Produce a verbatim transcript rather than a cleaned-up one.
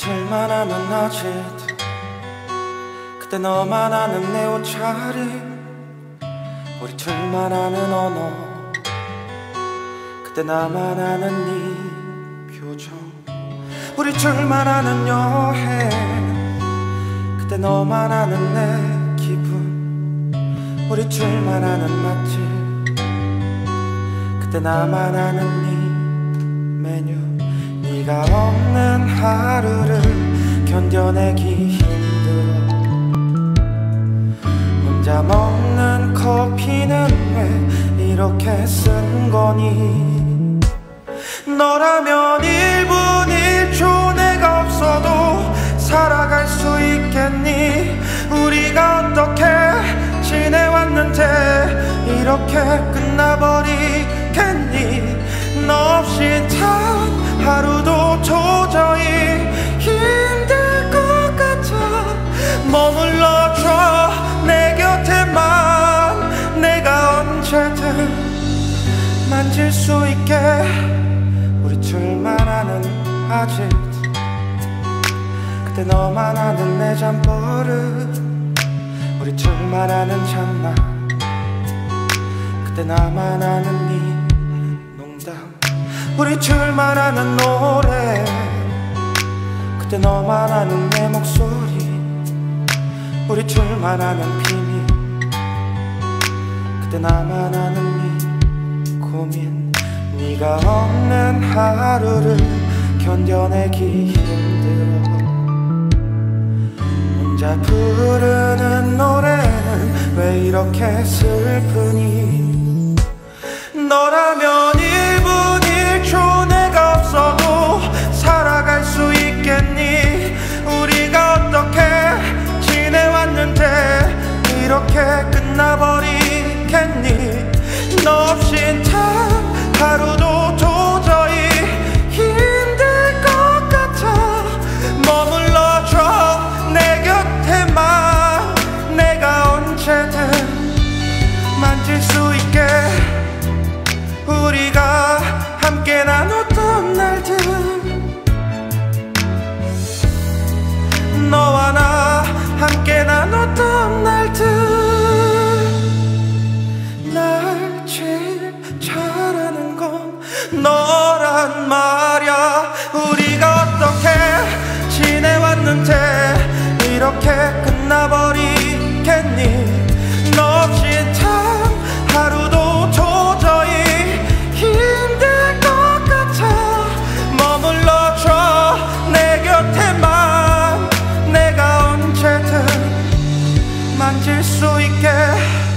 둘만 아는 낮에 그때 너만 아는 내 옷차림, 우리 둘만 아는 언어 그때 나만 아는 네 표정, 우리 둘만 아는 여행 그때 너만 아는 내 기분, 우리 둘만 아는 맛집 그때 나만 아는 네 메뉴. 네가 없는 하루를 견뎌내기 힘들어. 혼자 먹는 커피는 왜 이렇게 쓴 거니? 너라면 일 분 일 초 내가 없어도 살아갈 수 있겠니? 우리가 어떻게 지내왔는데 이렇게 끝나버리겠니? 너 없인 참 하루도 도저히 힘들 것 같아. 머물러줘 내 곁에만, 내가 언제든 만질 수 있게. 우리 둘만 아는 아직 그때 너만 아는 내 잠버릇, 우리 둘만 아는 장난 그때 나만 아는 네 농담, 우리 둘만 아는 노래 그때 너만 아는 내 목소리, 우리 둘만 아는 비밀 그때 나만 아는 네 고민. 네가 없는 하루를 견뎌내기 힘들어. 혼자 부르는 노래는 왜 이렇게 슬프니? 너라면 일 분 일 초 내가 없어도 살아갈 수 있겠니? 우리가 어떻게 지내왔는데 이렇게 끝나버리겠니? 너 없인 참 하루도 도저히 힘들 것 같아. 머물러줘 내 곁에만, 내가 언제든 만질 수 있게. 우리가 함께 나눴던 날들, 너와 나 함께 나눴던 날들. 날 제일 잘하는 건 너란 말야. 우리가 어떻게 지내왔는데 이렇게 끝나버리겠니? 너 없인 참 하루도 도저히 힘들 것 같아. 머물러줘 내 곁에만, 내가 언제든 만질 수 있게.